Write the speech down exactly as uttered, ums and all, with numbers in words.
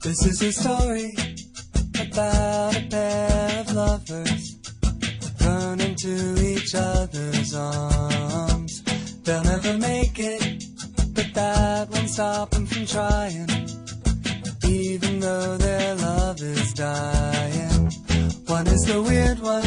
This is a story about a pair of lovers running to each other's arms. They'll never make it, but that won't stop them from trying, even though their love is dying. One is the weird one,